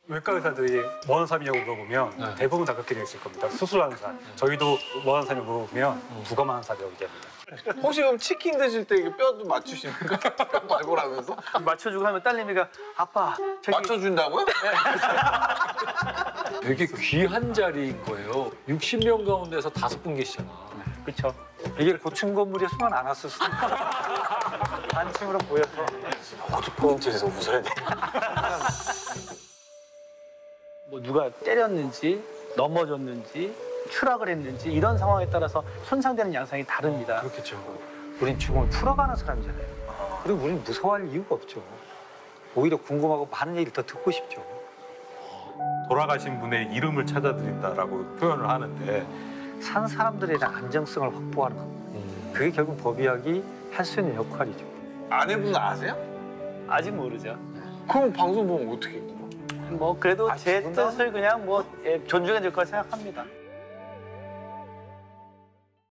외과 의사들이 뭐 하는 사람이냐고 물어보면 대부분 다 그렇게 되어 있을 겁니다. 수술하는 사람. 저희도 뭐 하는 사람이냐고 물어보면 부검하는 사람이라고 얘기합니다. 혹시 그럼 치킨 드실 때 이게 뼈도 맞추십니까? 뼈 발골하면서? 맞춰주고 하면 딸내미가 아빠 저기 맞춰준다고요? 되게 귀한 자리인 거예요. 60명 가운데서 5분 계시잖아. 그렇죠. 이게 고층 건물에 수만 안 왔을 수도 있고 단층으로 보여서 어디 포인트에서 웃어야 돼? 뭐 누가 때렸는지 넘어졌는지 추락을 했는지 이런 상황에 따라서 손상되는 양상이 다릅니다. 그렇겠죠. 우린 죽음을 풀어가는 사람이잖아요. 그리고 우린 무서워할 이유가 없죠. 오히려 궁금하고 많은 얘기를 더 듣고 싶죠. 돌아가신 분의 이름을 찾아드린다라고 표현을 하는데 산 사람들에 대한 안정성을 확보하는 겁니다. 그게 결국 법의학이 할 수 있는 역할이죠. 아내분은 아세요? 아직 모르죠. 그럼 방송 보면 어떻게? 뭐 그래도 제 죽은다? 뜻을 그냥 뭐 존중해 줄 걸 생각합니다.